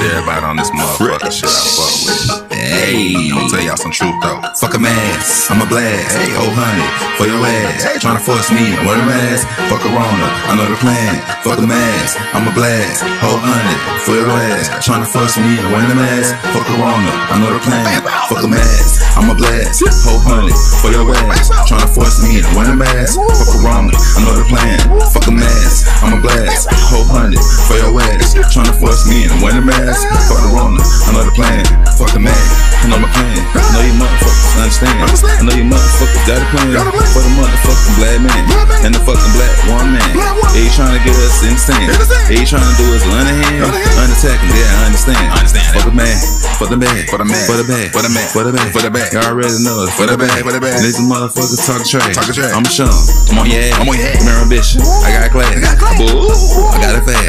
everybody on this motherfucker shit I fuck with. Hey, I'ma tell y'all some truth though. Fuck a mask, I'm a blast. Hey, oh honey, for your ass. Hey, tryna force me to wear a mask. Fuck a Rona, I know the plan. Fuck a mask, I'm a blast. Oh honey, for your ass. Tryna force me to wear a mask. Fuck a Rona, I know the plan. Fuck a mask, I'm a blast. Oh honey, for your ass. Tryna force me to wear a mask. Fuck a Rona, I know the plan. Fuck a mask, I'm a blast. Oh honey, for your ass. Tryna force me to wear a mask. Fuck the Rona, I know the plan. Fuck the man, I know my plan. I know you motherfuckers understand. I know you motherfuckers got a plan for the motherfucking black man and the fucking black woman. He tryna get us insane. He tryna do us underhand, undertaking. Yeah, I understand. For the man, for the bag, for the man, for the bag, for the man, for the bag, for the bag. Y'all already know it. For the bag, for the bag. These motherfuckers talk trash. I'm Sean. I'm on your ass. I'm on your head. I'm ambition. I got class. Boo. I got it fast.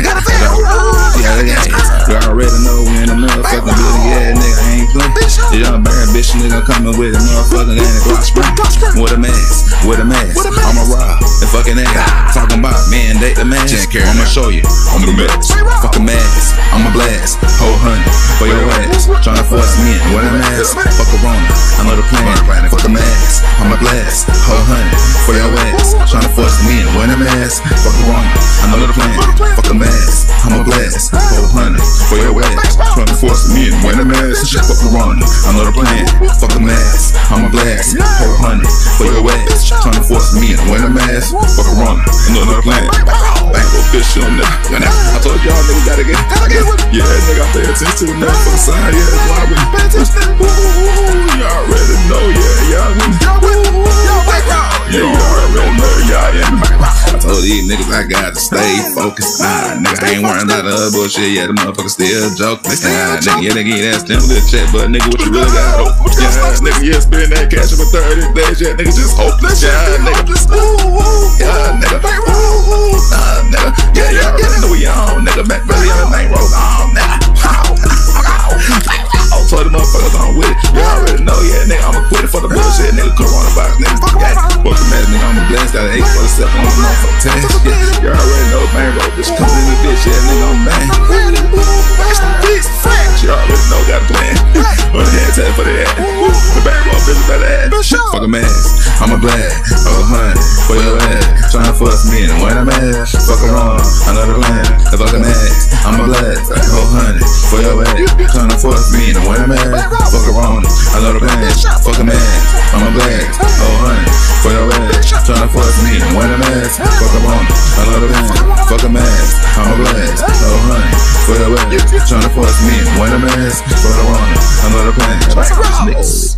You already know we in the motherfucking building. Yeah, nigga, I ain't playing. The young bad bitch nigga coming with a motherfucking and a Glock spring. With a mask, with a mask. I'ma rob and fucking ass. Talking about man, date the mask. I'ma show you, I'm the mask. Fucking mask, I'm a blast. Whole honey for your ass. Tryna force me in with a mask. Fuck a Rona, I know the plan. Fuck a mask, I'm a blast. Whole honey for your ass. Tryna force me in with a mask. Fuck a Rona, I know the plan. Fuck a mask, I'm a blast. Whole honey for your ass. Tryna force me in with a mask. Fuck a Rona, I know the plan. Fuck a mask, I'm a blast. Whole honey for your ass. Tryna force me in with a mask. Fuck a Rona, I know the plan. Bank official nigga. I told y'all niggas gotta get yeah, nigga, I pay attention to the motherfucking sign. Yeah, that's why we pay attention. Y'all already know, yeah, y'all already know, y'all in. I told these niggas I gotta stay focused. Nah, nigga, I ain't worrying about the other bullshit. Yeah, the motherfucker still joking. Nah, nigga, yeah, nigga, that's them little check, but nigga, what you really got? Yeah, nigga, yeah, spend that cash for 30 days. Yeah, nigga, just hopeless. Yeah, nigga, yeah, nigga, nah, nigga, yeah, y'all already know we on, nigga, back belly on the main road, on, nigga. Told the motherfuckers on with it. You already know, yeah, nigga, I'ma quit it for the bullshit, nigga. Coronavirus, nigga. Fuck the mask, nigga. I'ma blast out of 847 on the motherfucking test. Yeah, you already know, man, bro. Bitch comes in the bitch, yeah, nigga, I'm bang. You already know, got a plan. On the head tag for the ad. The bang, bro, bitch, better add. Fuck a mask, I'm a blast. Oh, honey, for your ass. Tryna force me in when I'm ass. Fuck around, another land. The fucking ass, I'm a blast. Oh, honey, for your ass. Tryna force me in when I'm ass. Fuck around, another plan. Fuck a mask, I'm a blast. Oh, honey, for your ass. Tryna force me in when I'm ass. Fuck around, another plan. Fuck a mask, I'm a blast. Oh, honey, for your ass. Tryna force me in when I'm ass. Fuck around, another plan.